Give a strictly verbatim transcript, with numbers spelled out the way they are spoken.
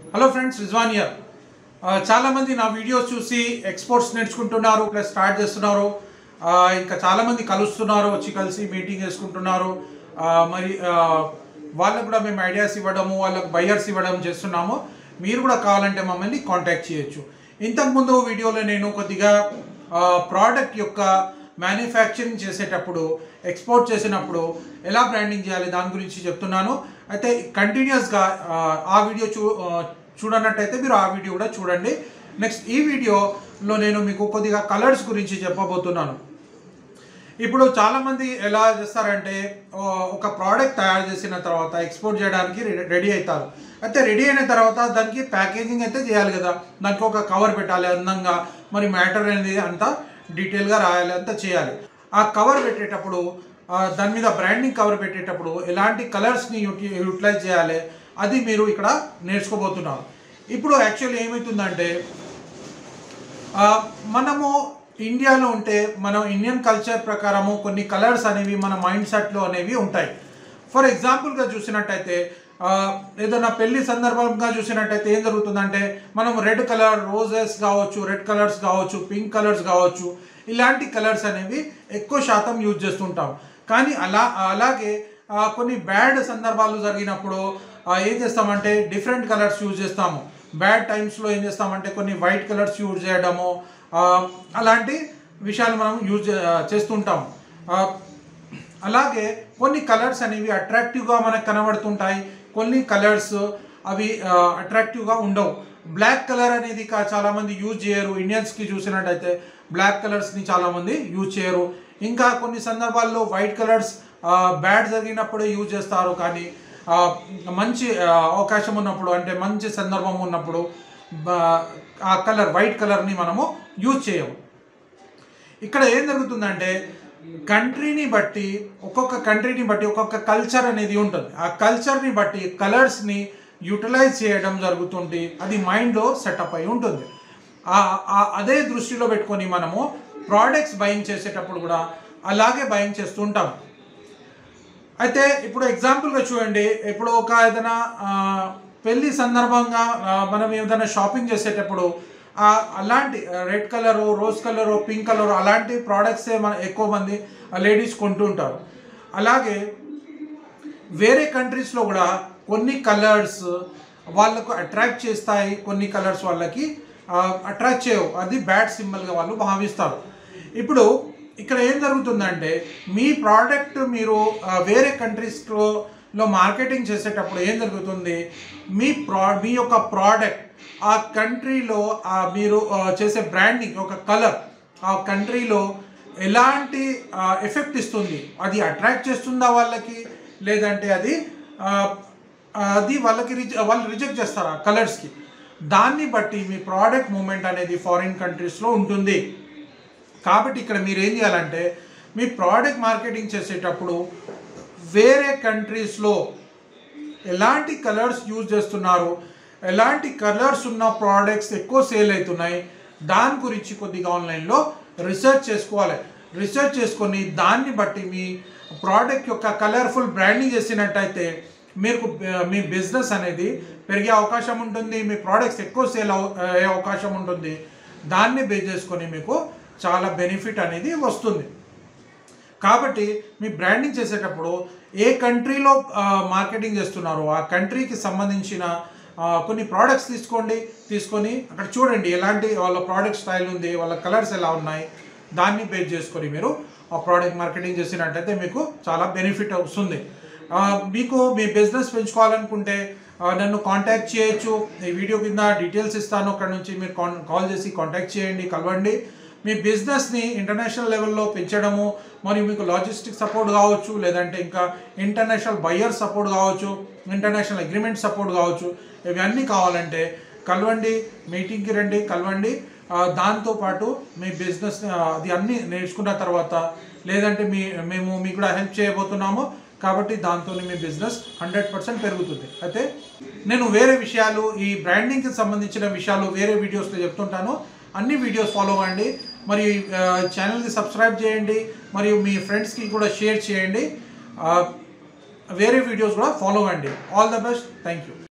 Hello friends, Rizwan here. చాలా మంది నా వీడియోస్ చూసి ఎక్స్పోర్ట్స్ నేర్చుకుంటున్నారు, ప్లస్ స్టార్ట్ చేస్తున్నారు. ఇంకా చాలా మంది కలుస్తున్నారు, వచ్చి కలిసి మీటింగ్ చేసుకుంటున్నారు. మరి వాళ్ళకు కూడా మేము ఐడియాస్ ఇవ్వడము, వాళ్ళకు బయర్స్ ఇవ్వడం చేస్తున్నాము. మీరు కూడా కావాలంటే మమ్మల్ని కాంటాక్ట్ చేయొచ్చు. ఇంతకుముందు వీడియోలో నేను కొద్దిగా ప్రోడక్ట్ యొక్క మ్యానుఫ్యాక్చరింగ్ చేసేటప్పుడు, ఎక్స్పోర్ట్ చేసినప్పుడు ఎలా బ్రాండింగ్ చేయాలి దాని గురించి చెప్తున్నాను. అయితే కంటిన్యూస్గా ఆ వీడియో చూ చూడనట్టయితే మీరు ఆ వీడియో కూడా చూడండి. నెక్స్ట్ ఈ వీడియోలో నేను మీకు కొద్దిగా కలర్స్ గురించి చెప్పబోతున్నాను. ఇప్పుడు చాలామంది ఎలా చేస్తారంటే, ఒక ప్రోడక్ట్ తయారు చేసిన తర్వాత ఎక్స్పోర్ట్ చేయడానికి రెడీ అవుతారు. అయితే రెడీ అయిన తర్వాత దానికి ప్యాకేజింగ్ అయితే చేయాలి కదా, దానికి ఒక కవర్ పెట్టాలి అందంగా, మరి మ్యాటర్ అనేది అంతా డీటెయిల్గా రాయాలి, అంతా చేయాలి. ఆ కవర్ పెట్టేటప్పుడు, దాని మీద బ్రాండింగ్ కవర్ పెట్టేటప్పుడు ఎలాంటి కలర్స్ని యూటి యూటిలైజ్ చేయాలి అది మీరు ఇక్కడ నేర్చుకోబోతున్నారు. ఇప్పుడు యాక్చువల్లీ ఏమవుతుందంటే, మనము ఇండియాలో ఉంటే మనం ఇండియన్ కల్చర్ ప్రకారము కొన్ని కలర్స్ అనేవి మన మైండ్ సెట్లో అనేవి ఉంటాయి. ఫర్ ఎగ్జాంపుల్గా చూసినట్టయితే, ఏదైనా పెళ్లి సందర్భంగా చూసినట్టయితే ఏం జరుగుతుందంటే, మనం రెడ్ కలర్ రోజెస్ కావచ్చు, రెడ్ కలర్స్ కావచ్చు, పింక్ కలర్స్ కావచ్చు, ఇలాంటి కలర్స్ అనేవి ఎక్కువ శాతం యూజ్ చేస్తుంటాం. కానీ అలా అలాగే కొన్ని బ్యాడ్ సందర్భాలు జరిగినప్పుడు ఏం చేస్తామంటే డిఫరెంట్ కలర్స్ యూజ్ చేస్తాము. బ్యాడ్ టైమ్స్లో ఏం చేస్తామంటే కొన్ని వైట్ కలర్స్ యూజ్ చేయడము, అలాంటి విషయాలు మనం యూజ్ చేస్తుంటాము. అలాగే కొన్ని కలర్స్ అనేవి అట్రాక్టివ్గా మనకు కనబడుతుంటాయి, కొన్ని కలర్స్ అవి అట్రాక్టివ్గా ఉండవు. బ్లాక్ కలర్ అనేది చాలామంది యూజ్ చేయరు. ఇండియన్స్కి చూసినట్టయితే బ్లాక్ కలర్స్ని చాలామంది యూజ్ చేయరు. ఇంకా కొన్ని సందర్భాల్లో వైట్ కలర్స్ బ్యాడ్ జరిగినప్పుడే యూజ్ చేస్తారు. కానీ మంచి అవకాశం ఉన్నప్పుడు, అంటే మంచి సందర్భం ఉన్నప్పుడు ఆ కలర్ వైట్ కలర్ని మనము యూజ్ చేయము. ఇక్కడ ఏం జరుగుతుందంటే, కంట్రీని బట్టి, ఒక్కొక్క కంట్రీని బట్టి ఒక్కొక్క కల్చర్ అనేది ఉంటుంది. ఆ కల్చర్ని బట్టి కలర్స్ని యూటిలైజ్ చేయడం జరుగుతుంది. అది మైండ్లో సెటప్ అయి ఉంటుంది. అదే దృష్టిలో పెట్టుకొని మనము ప్రోడక్ట్స్ బయింగ్ చేసేటప్పుడు కూడా అలాగే బయింగ్ చేస్తుంటాం. అయితే ఇప్పుడు ఎగ్జాంపుల్గా చూడండి, ఇప్పుడు ఒక ఏదైనా పెళ్ళి సందర్భంగా మనం ఏదైనా షాపింగ్ చేసేటప్పుడు అలాంటి red colour, rose colour, pink colour అలాంటి ప్రోడక్ట్సే మన ఎక్కువ మంది లేడీస్ కొంటూ ఉంటారు. అలాగే వేరే కంట్రీస్లో కూడా కొన్ని కలర్స్ వాళ్ళకు అట్రాక్ట్ చేస్తాయి, కొన్ని కలర్స్ వాళ్ళకి అట్రాక్ట్ చేయవు. అది బ్యాడ్ సింబల్గా వాళ్ళు భావిస్తారు. ఇప్పుడు ఇక్కడ ఏం జరుగుతుందంటే, మీ ప్రోడక్ట్ మీరు వేరే కంట్రీస్లో మార్కెటింగ్ చేసేటప్పుడు ఏం జరుగుతుంది, మీ ప్రా మీ యొక్క ప్రోడక్ట్ ఆ కంట్రీలో మీరు చేసే బ్రాండింగ్ ఒక కలర్ ఆ కంట్రీలో ఎలాంటి ఎఫెక్ట్ ఇస్తుంది, అది అట్రాక్ట్ చేస్తుందా వాళ్ళకి, లేదంటే అది అది వాళ్ళకి రిజ వాళ్ళు రిజెక్ట్ చేస్తారు ఆ కలర్స్కి. దాన్ని బట్టి మీ ప్రోడక్ట్ మూమెంట్ అనేది ఫారిన్ కంట్రీస్లో ఉంటుంది. కాబట్టి ఇక్కడ మీరు ఏం చేయాలంటే, మీ ప్రోడక్ట్ మార్కెటింగ్ చేసేటప్పుడు వేరే కంట్రీస్లో ఎలాంటి కలర్స్ యూజ్ చేస్తున్నారు, ఎలాంటి కలర్స్ ఉన్న ప్రోడక్ట్స్ ఎక్కువ సేల్ అవుతున్నాయి, దాని గురించి కొద్దిగా ఆన్లైన్లో రీసెర్చ్ చేసుకోవాలి. రీసెర్చ్ చేసుకొని దాన్ని బట్టి మీ ప్రోడక్ట్ యొక్క కలర్ఫుల్ బ్రాండింగ్ చేసినట్టయితే మీకు మీ బిజినెస్ అనేది పెరిగే అవకాశం ఉంటుంది, మీ ప్రోడక్ట్స్ ఎక్కువ సేల్ అయ్యే అవకాశం ఉంటుంది. దాన్ని బేస్ చేసుకొని మీకు చాలా బెనిఫిట్ అనేది వస్తుంది. కాబట్టి మీ బ్రాండింగ్ చేసేటప్పుడు ఏ కంట్రీలో మార్కెటింగ్ చేస్తున్నారో ఆ కంట్రీకి సంబంధించిన కొన్ని ప్రోడక్ట్స్ తీసుకోండి. తీసుకొని అక్కడ చూడండి ఎలాంటి వాళ్ళ ప్రోడక్ట్ స్టైల్ ఉంది, వాళ్ళ కలర్స్ ఎలా ఉన్నాయి, దాన్ని బేస్ చేసుకొని మీరు ఆ ప్రోడక్ట్ మార్కెటింగ్ చేసినట్టయితే మీకు చాలా బెనిఫిట్ వస్తుంది. మీకు మీ బిజినెస్ పెంచుకోవాలనుకుంటే నన్ను కాంటాక్ట్ చేయొచ్చు. ఈ వీడియో కింద డీటెయిల్స్ ఇస్తాను, అక్కడ నుంచి మీరు కాల్ చేసి కాంటాక్ట్ చేయండి, కలవండి. మీ బిజినెస్ని ఇంటర్నేషనల్ లెవెల్లో పెంచడము, మరియు మీకు లాజిస్టిక్ సపోర్ట్ కావచ్చు, లేదంటే ఇంకా ఇంటర్నేషనల్ బయ్యర్ సపోర్ట్ కావచ్చు, ఇంటర్నేషనల్ అగ్రిమెంట్ సపోర్ట్ కావచ్చు, ఇవన్నీ కావాలంటే కలవండి, మీటింగ్కి రండి, కలవండి. దాంతోపాటు మీ బిజినెస్ అది అన్నీ నేర్చుకున్న తర్వాత, లేదంటే మీ మేము మీకు కూడా హెల్ప్ చేయబోతున్నాము. కాబట్టి దాంతో మీ బిజినెస్ హండ్రెడ్ పర్సెంట్ పెరుగుతుంది. అయితే నేను వేరే విషయాలు, ఈ బ్రాండింగ్కి సంబంధించిన విషయాలు వేరే వీడియోస్లో చెప్తుంటాను. అన్ని వీడియోస్ ఫాలో అవ్వండి, మరియు ఛానల్ని సబ్స్క్రైబ్ చేయండి, మరియు మీ ఫ్రెండ్స్కి కూడా షేర్ చేయండి. వేరే వీడియోస్ కూడా ఫాలో అవ్వండి. All the best. Thank you.